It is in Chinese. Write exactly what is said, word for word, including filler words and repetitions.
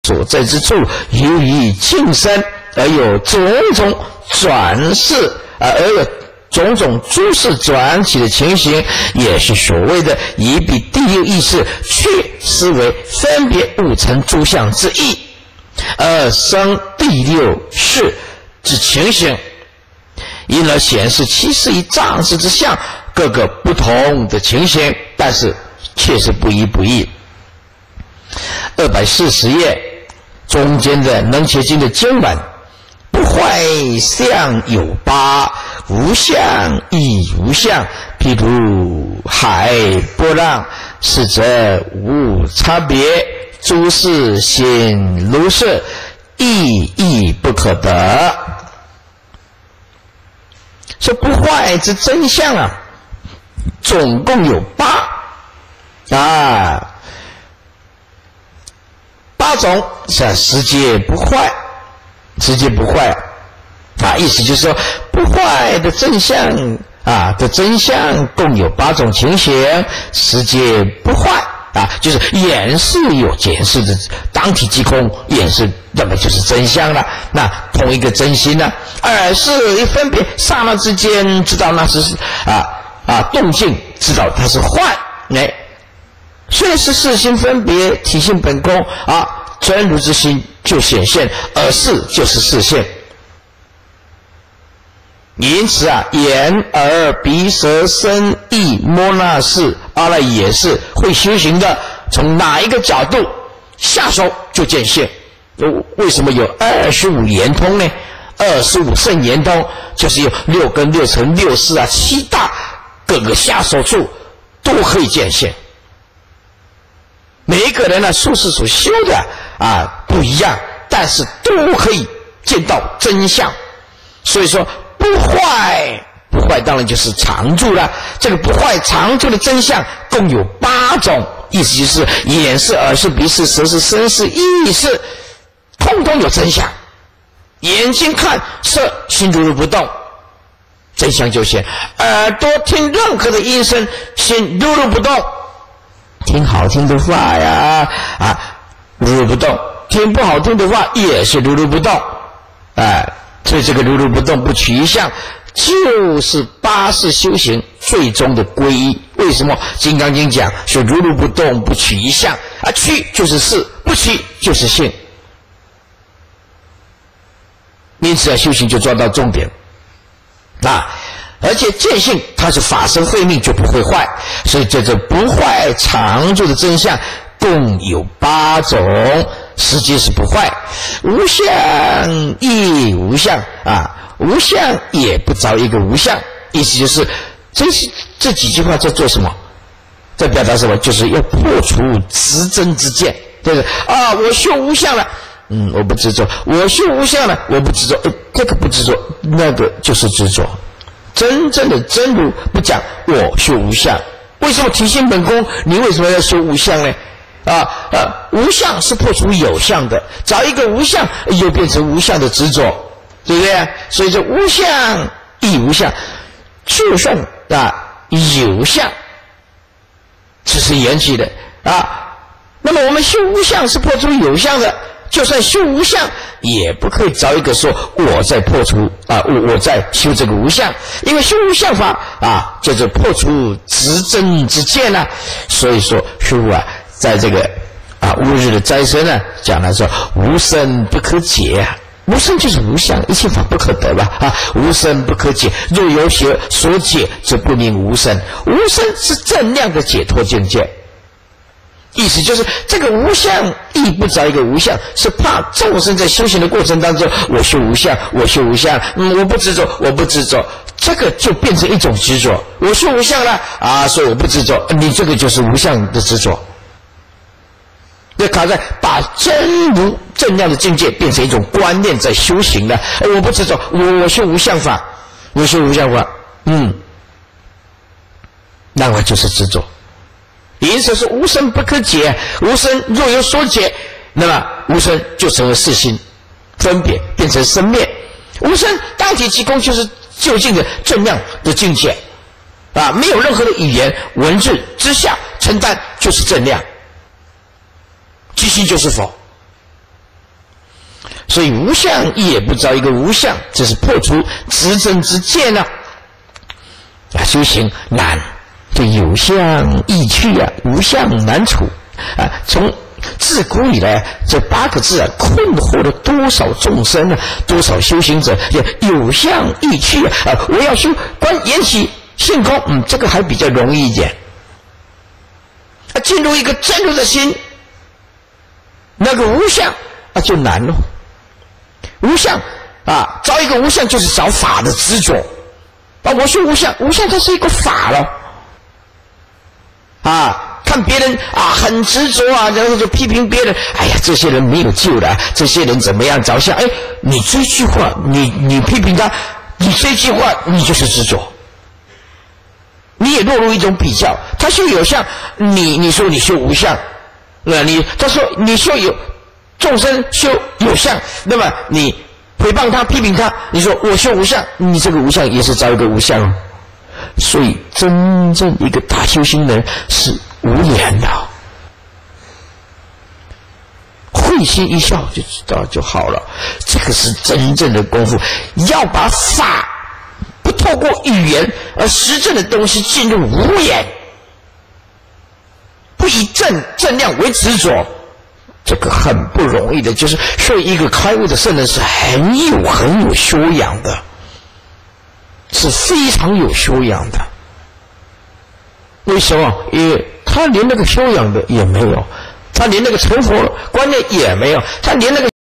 所在之处，由于近身而有种种转世啊，而有种种诸事转起的情形，也是所谓的以彼第六意识去思维分别物成诸相之意，而生第六识之情形，因而显示其是以障识之相各个不同的情形，但是确实不一不异。二百四十页中间的能切经的经文，不坏相有八，无相亦无相，譬如海波浪，是则无差别，诸事心如是，意义不可得。说不坏之真相啊，总共有八啊，八种是实皆不坏，实皆不坏啊，意思就是说不坏的真相啊的真相共有八种情形，实皆不坏啊，就是眼是有见识的当体即空，眼是那么就是真相了。那同一个真心呢，耳是一分别，刹那之间知道那是啊啊动静，知道它是幻，哎，虽然是事心分别，体性本空啊，真如之心就显现，耳是就是视线。因此啊，眼、耳、鼻、舌、身、意、摸那是阿赖也是会修行的，从哪一个角度下手就见性。为什么有二十五圆通呢？二十五圣圆通就是有六根、六尘、六识啊，七大各个下手处都可以见性。每一个人呢，术士所修的啊不一样，但是都可以见到真相。所以说不坏，不坏当然就是常住了。这个不坏常住的真相共有八种，意思就是眼是、耳是、鼻是、舌是、身是、意是，通通有真相。眼睛看色，心如如不动，真相就现；耳朵听任何的音声，心如如不动。听好听的话呀，啊，如如不动；听不好听的话，也是如如不动。哎、啊，所以这个如如不动不取一相，就是八识修行最终的皈依。为什么《金刚经》讲说如如不动不取一相啊？取就是事，不取就是性。因此啊，修行就抓到重点啊！而且见性它是法身慧命，就不会坏，所以这这不坏常住的真相共有八种，实际是不坏，无相亦无相啊，无相也不着一个无相，意思就是这是这几句话在做什么？在表达什么？就是要破除执真之见，对不对？啊，我修无相了。嗯，我不执着，我修无相了，我不执着，呃，这个不执着，那个就是执着。真正的真如不讲我修无相，为什么体性本空？你为什么要修无相呢？啊啊，无相是破除有相的，找一个无相又变成无相的执着，对不对？所以这无相亦无相，就算啊有相，这是缘起的啊。那么我们修无相是破除有相的。就算修无相，也不可以找一个说我在破除啊，我我在修这个无相，因为修无相法啊，就是破除执真之见啊。所以说师父啊，在这个啊乌日的斋生呢，讲了说无生不可解啊，无生就是无相，一切法不可得吧啊，无生不可解，若有学所解，则不名无生。无生是正量的解脱境界。意思就是这个无相亦不着一个无相，是怕众生在修行的过程当中，我修无相，我修无相，嗯，我不执着，我不执着，这个就变成一种执着。我修无相了啊，所以我不执着，你这个就是无相的执着。要卡在把真如正量的境界变成一种观念在修行了，我不执着，我我修无相法，我修无相法，嗯，那我就是执着。因此是无生不可解，无生若有所解，那么无生就成为事心分别，变成生灭。无生当体即空，就是究竟的正量的境界啊，没有任何的语言文字之下承担，就是正量，即心就是佛。 所以无相也不着一个无相，这是破除执正之见啊！啊，修行难，这有相易去啊，无相难处啊！从自古以来，这八个字啊，困惑了多少众生啊，多少修行者，有相易去啊！啊我要修观缘起性空，嗯，这个还比较容易一点。啊，进入一个真如的心，那个无相啊，就难了。无相啊，找一个无相就是找法的执着啊！我说无相，无相它是一个法了啊！看别人啊很执着啊，然后就批评别人，哎呀，这些人没有救了，这些人怎么样着相？哎，你这句话，你你批评他，你这句话，你就是执着，你也落入一种比较。他修有相，你你说你修无相，那你他说你修有。众生修有相，那么你诽谤他、批评他，你说我修无相，你这个无相也是找一个无相哦。所以，真正一个大修行人是无言的，会心一笑就知道就好了。这个是真正的功夫，要把法不透过语言而实证的东西进入无言，不以正正量为执着。这个很不容易的，就是所以一个开悟的圣人是很有很有修养的，是非常有修养的。为什么？因为他连那个修养的也没有，他连那个成佛观念也没有，他连那个